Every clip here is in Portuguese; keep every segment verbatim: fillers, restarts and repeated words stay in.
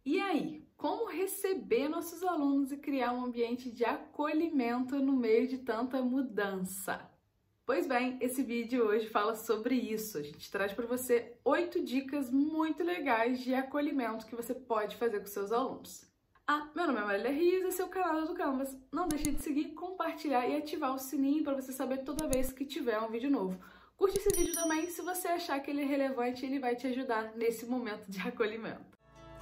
E aí, como receber nossos alunos e criar um ambiente de acolhimento no meio de tanta mudança? Pois bem, esse vídeo hoje fala sobre isso. A gente traz para você oito dicas muito legais de acolhimento que você pode fazer com seus alunos. Ah, meu nome é Marília Rios, esse é o canal do Canvas. Não deixe de seguir, compartilhar e ativar o sininho para você saber toda vez que tiver um vídeo novo. Curte esse vídeo também, se você achar que ele é relevante, ele vai te ajudar nesse momento de acolhimento.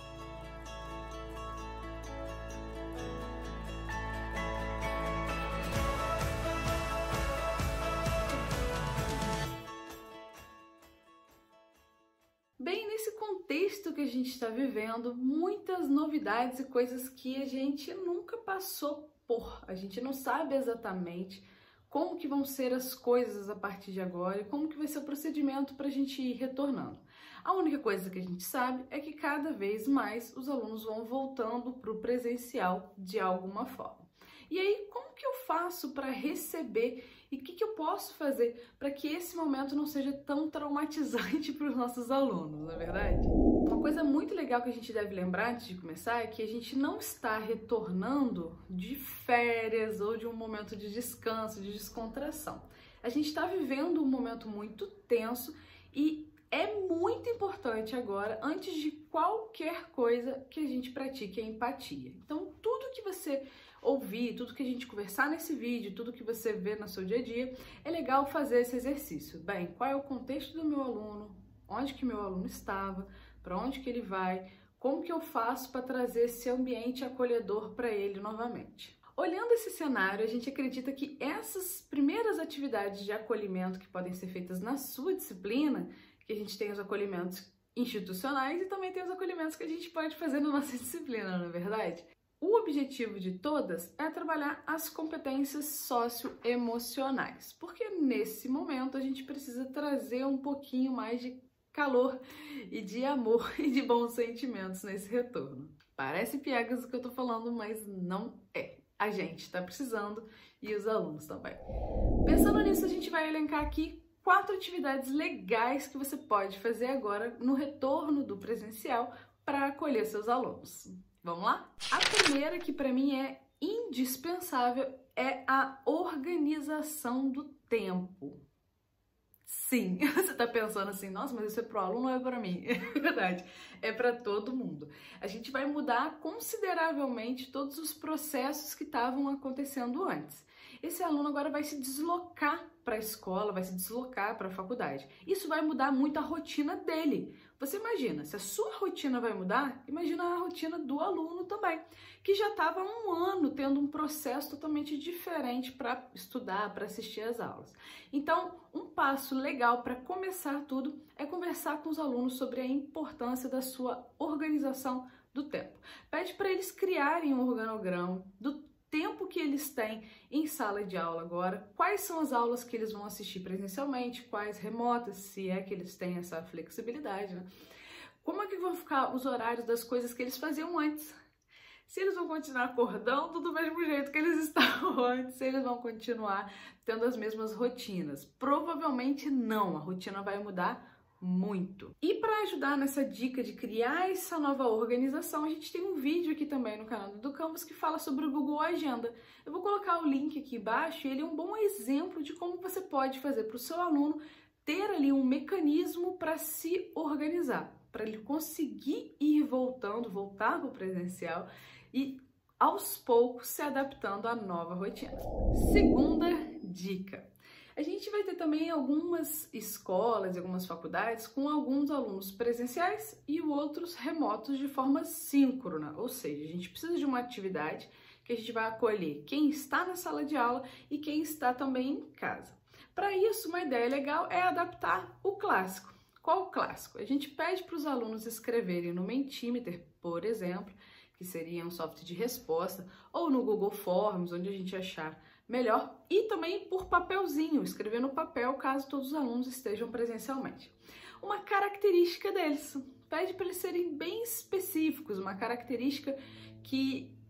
Bem, nesse contexto que a gente está vivendo, muitas novidades e coisas que a gente nunca passou por. A gente não sabe exatamente como que vão ser as coisas a partir de agora e como que vai ser o procedimento para a gente ir retornando. A única coisa que a gente sabe é que cada vez mais os alunos vão voltando para o presencial de alguma forma. E aí, como que eu faço para receber e o que, que eu posso fazer para que esse momento não seja tão traumatizante para os nossos alunos, não é verdade? Uma coisa muito legal que a gente deve lembrar antes de começar é que a gente não está retornando de férias ou de um momento de descanso, de descontração. A gente está vivendo um momento muito tenso e é muito importante agora, antes de qualquer coisa, que a gente pratique a empatia. Então, tudo que você ouvir, tudo que a gente conversar nesse vídeo, tudo que você vê no seu dia a dia, é legal fazer esse exercício. Bem, qual é o contexto do meu aluno? Onde que meu aluno estava? Para onde que ele vai? Como que eu faço para trazer esse ambiente acolhedor para ele novamente? Olhando esse cenário, a gente acredita que essas primeiras atividades de acolhimento que podem ser feitas na sua disciplina, que a gente tem os acolhimentos institucionais e também tem os acolhimentos que a gente pode fazer na nossa disciplina, não é verdade? O objetivo de todas é trabalhar as competências socioemocionais, porque nesse momento a gente precisa trazer um pouquinho mais de calor e de amor e de bons sentimentos nesse retorno. Parece piegas o que eu tô falando, mas não é. A gente tá precisando e os alunos também. Pensando nisso, a gente vai elencar aqui quatro atividades legais que você pode fazer agora no retorno do presencial para acolher seus alunos. Vamos lá? A primeira, que para mim é indispensável, é a organização do tempo. Sim, você está pensando assim, nossa, mas isso é para o aluno ou é para mim? É verdade, é para todo mundo. A gente vai mudar consideravelmente todos os processos que estavam acontecendo antes. Esse aluno agora vai se deslocar para a escola, vai se deslocar para a faculdade. Isso vai mudar muito a rotina dele. Você imagina, se a sua rotina vai mudar, imagina a rotina do aluno também, que já estava há um ano tendo um processo totalmente diferente para estudar, para assistir às aulas. Então, um passo legal para começar tudo é conversar com os alunos sobre a importância da sua organização do tempo. Pede para eles criarem um organograma do tempo que eles têm em sala de aula agora, quais são as aulas que eles vão assistir presencialmente, quais remotas, se é que eles têm essa flexibilidade, né? Como é que vão ficar os horários das coisas que eles faziam antes? Se eles vão continuar acordando do mesmo jeito que eles estavam antes, se eles vão continuar tendo as mesmas rotinas. Provavelmente não, a rotina vai mudar muito. E para ajudar nessa dica de criar essa nova organização, a gente tem um vídeo aqui também no canal do Canvas que fala sobre o Google Agenda. Eu vou colocar o link aqui embaixo e ele é um bom exemplo de como você pode fazer para o seu aluno ter ali um mecanismo para se organizar, para ele conseguir ir voltando, voltar para o presencial e aos poucos se adaptando à nova rotina. Segunda dica. A gente vai ter também algumas escolas e algumas faculdades com alguns alunos presenciais e outros remotos de forma síncrona, ou seja, a gente precisa de uma atividade que a gente vai acolher quem está na sala de aula e quem está também em casa. Para isso, uma ideia legal é adaptar o clássico. Qual o clássico? A gente pede para os alunos escreverem no Mentimeter, por exemplo, que seria um software de resposta, ou no Google Forms, onde a gente achar melhor, e também por papelzinho, escrever no papel caso todos os alunos estejam presencialmente. Uma característica deles, pede para eles serem bem específicos, uma característica que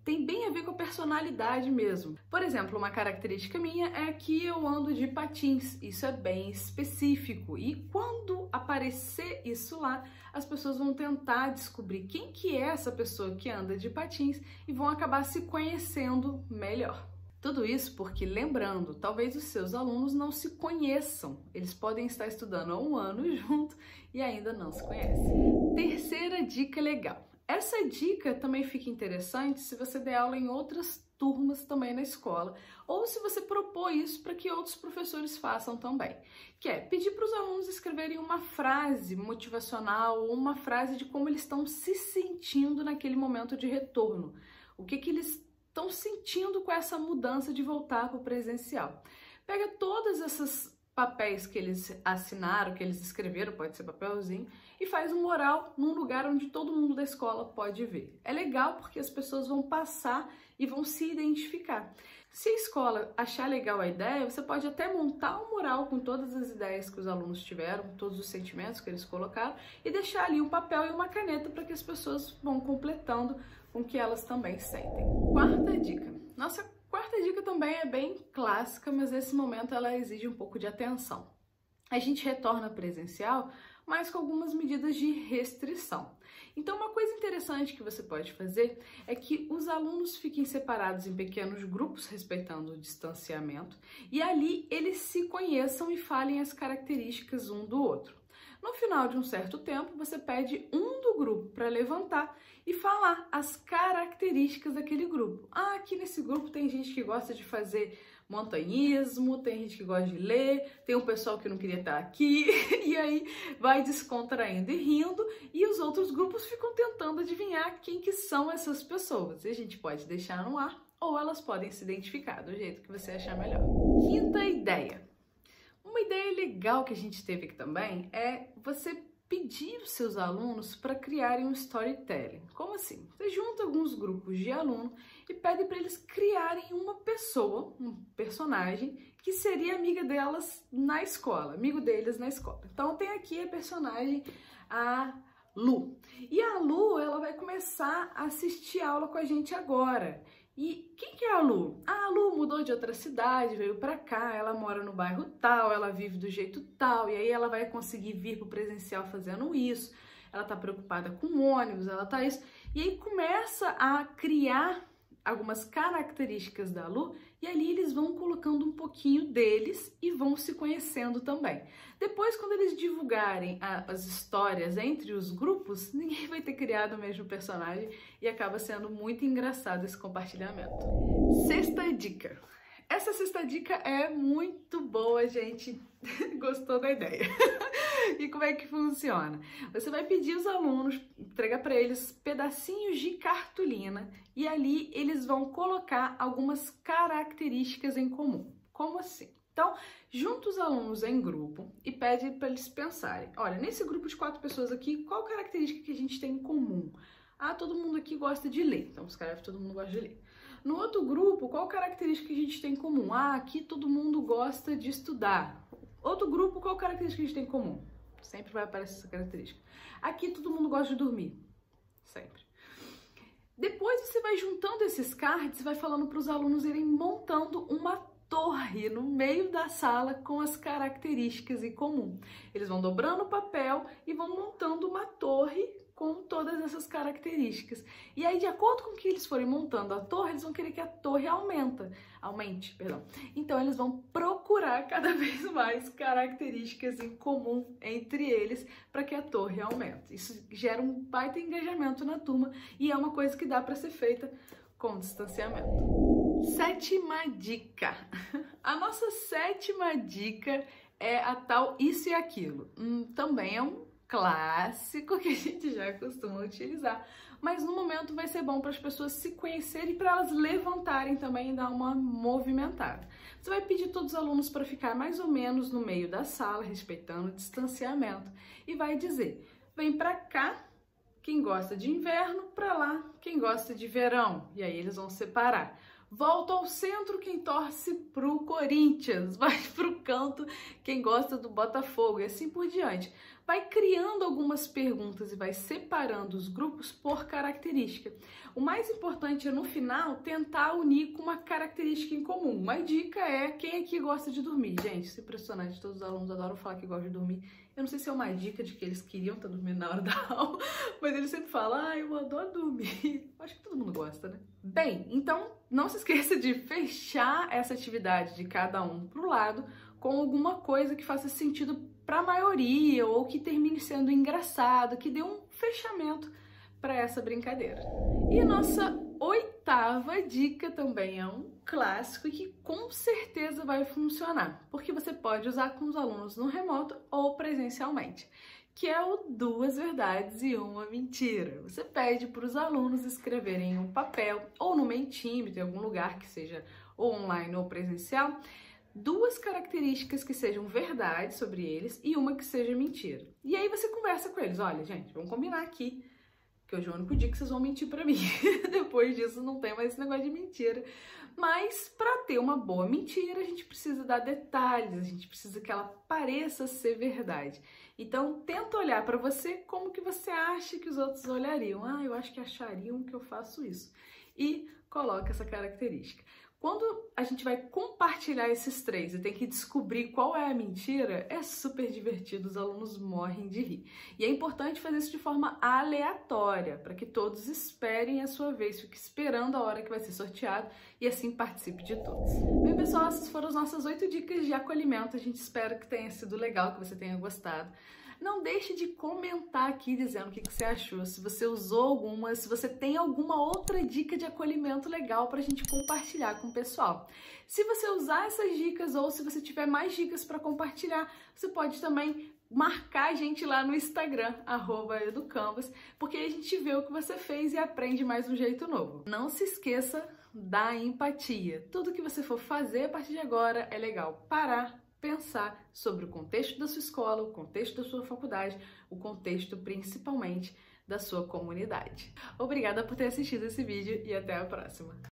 tem bem a ver com a personalidade mesmo. Por exemplo, uma característica minha é que eu ando de patins, isso é bem específico, e quando aparecer isso lá, as pessoas vão tentar descobrir quem que é essa pessoa que anda de patins e vão acabar se conhecendo melhor. Tudo isso porque, lembrando, talvez os seus alunos não se conheçam, eles podem estar estudando há um ano junto e ainda não se conhecem. Terceira dica legal. Essa dica também fica interessante se você der aula em outras turmas também na escola, ou se você propor isso para que outros professores façam também, que é pedir para os alunos escreverem uma frase motivacional ou uma frase de como eles estão se sentindo naquele momento de retorno, o que que eles estão sentindo com essa mudança de voltar para o presencial. Pega todas essas papéis que eles assinaram, que eles escreveram, pode ser papelzinho, e faz um mural num lugar onde todo mundo da escola pode ver. É legal porque as pessoas vão passar e vão se identificar. Se a escola achar legal a ideia, você pode até montar um mural com todas as ideias que os alunos tiveram, todos os sentimentos que eles colocaram, e deixar ali um papel e uma caneta para que as pessoas vão completando com o que elas também sentem. Quarta dica. Nossa quarta dica também é bem clássica, mas nesse momento ela exige um pouco de atenção. A gente retorna presencial, mas com algumas medidas de restrição. Então, uma coisa interessante que você pode fazer é que os alunos fiquem separados em pequenos grupos, respeitando o distanciamento, e ali eles se conheçam e falem as características um do outro. No final de um certo tempo, você pede um do grupo para levantar e falar as características daquele grupo. Ah, aqui nesse grupo tem gente que gosta de fazer montanhismo, tem gente que gosta de ler, tem um pessoal que não queria estar aqui, e aí vai descontraindo e rindo, e os outros grupos ficam tentando adivinhar quem que são essas pessoas. E a gente pode deixar no ar, ou elas podem se identificar do jeito que você achar melhor. Quinta ideia. Uma ideia legal que a gente teve aqui também é você pedir os seus alunos para criarem um storytelling. Como assim? Você junta alguns grupos de alunos e pede para eles criarem uma pessoa, um personagem, que seria amiga delas na escola, amigo deles na escola. Então tem aqui a personagem, a Lu. E a Lu, ela vai começar a assistir aula com a gente agora. E quem que é a Lu? A Lu mudou de outra cidade, veio pra cá, ela mora no bairro tal, ela vive do jeito tal, e aí ela vai conseguir vir pro presencial fazendo isso, ela tá preocupada com o ônibus, ela tá isso, e aí começa a criar algumas características da Lu, e ali eles vão colocando um pouquinho deles e vão se conhecendo também. Depois, quando eles divulgarem a, as histórias entre os grupos, ninguém vai ter criado o mesmo personagem e acaba sendo muito engraçado esse compartilhamento. Sexta dica. Essa sexta dica é muito boa, gente. Gostou da ideia? E como é que funciona? Você vai pedir os alunos, entregar para eles pedacinhos de cartolina e ali eles vão colocar algumas características em comum. Como assim? Então, junta os alunos em grupo e pede para eles pensarem. Olha, nesse grupo de quatro pessoas aqui, qual característica que a gente tem em comum? Ah, todo mundo aqui gosta de ler. Então, escreve todo mundo gosta de ler. No outro grupo, qual característica que a gente tem em comum? Ah, aqui todo mundo gosta de estudar. Outro grupo, qual característica que a gente tem em comum? Sempre vai aparecer essa característica. Aqui todo mundo gosta de dormir. Sempre. Depois você vai juntando esses cards e vai falando para os alunos irem montando uma torre no meio da sala com as características em comum. Eles vão dobrando o papel e vão montando uma torre com todas essas características. E aí, de acordo com que eles forem montando a torre, eles vão querer que a torre aumenta, aumente, perdão. Então, eles vão procurar cada vez mais características em comum entre eles para que a torre aumente. Isso gera um baita engajamento na turma e é uma coisa que dá para ser feita com distanciamento. Sétima dica. A nossa sétima dica é a tal isso e aquilo. Hum, também é um clássico que a gente já costuma utilizar, mas no momento vai ser bom para as pessoas se conhecerem e para elas levantarem também e dar uma movimentada. Você vai pedir todos os alunos para ficar mais ou menos no meio da sala, respeitando o distanciamento, e vai dizer: vem para cá quem gosta de inverno, para lá quem gosta de verão, e aí eles vão separar. Volta ao centro quem torce pro Corinthians, vai pro canto quem gosta do Botafogo e assim por diante. Vai criando algumas perguntas e vai separando os grupos por característica. O mais importante é, no final, tentar unir com uma característica em comum. Uma dica é quem aqui gosta de dormir. Gente, isso é impressionante, todos os alunos adoram falar que gostam de dormir. Eu não sei se é uma dica de que eles queriam estar dormindo na hora da aula, mas eles sempre falam, ah, eu adoro dormir. Acho que todo mundo gosta, né? Bem, então não se esqueça de fechar essa atividade de cada um pro lado com alguma coisa que faça sentido para a maioria ou que termine sendo engraçado, que dê um fechamento para essa brincadeira. E a nossa oitava dica também é um clássico e que com certeza vai funcionar, porque você pode usar com os alunos no remoto ou presencialmente, que é o duas verdades e uma mentira. Você pede para os alunos escreverem em um papel ou no Mentimeter, em algum lugar que seja ou online ou presencial, duas características que sejam verdade sobre eles e uma que seja mentira. E aí você conversa com eles, olha, gente, vamos combinar aqui que hoje é o único dia que vocês vão mentir pra mim. Depois disso não tem mais esse negócio de mentira. Mas para ter uma boa mentira, a gente precisa dar detalhes, a gente precisa que ela pareça ser verdade. Então, tenta olhar para você como que você acha que os outros olhariam. Ah, eu acho que achariam que eu faço isso. E coloca essa característica. Quando a gente vai compartilhar esses três e tem que descobrir qual é a mentira, é super divertido, os alunos morrem de rir. E é importante fazer isso de forma aleatória, para que todos esperem a sua vez, fiquem esperando a hora que vai ser sorteado e assim participe de todos. Bem, pessoal, essas foram as nossas oito dicas de acolhimento. A gente espera que tenha sido legal, que você tenha gostado. Não deixe de comentar aqui dizendo o que você achou, se você usou alguma, se você tem alguma outra dica de acolhimento legal para a gente compartilhar com o pessoal. Se você usar essas dicas ou se você tiver mais dicas para compartilhar, você pode também marcar a gente lá no Instagram, arroba educanvas, porque aí a gente vê o que você fez e aprende mais um jeito novo. Não se esqueça da empatia. Tudo que você for fazer a partir de agora é legal parar, pensar sobre o contexto da sua escola, o contexto da sua faculdade, o contexto principalmente da sua comunidade. Obrigada por ter assistido esse vídeo e até a próxima!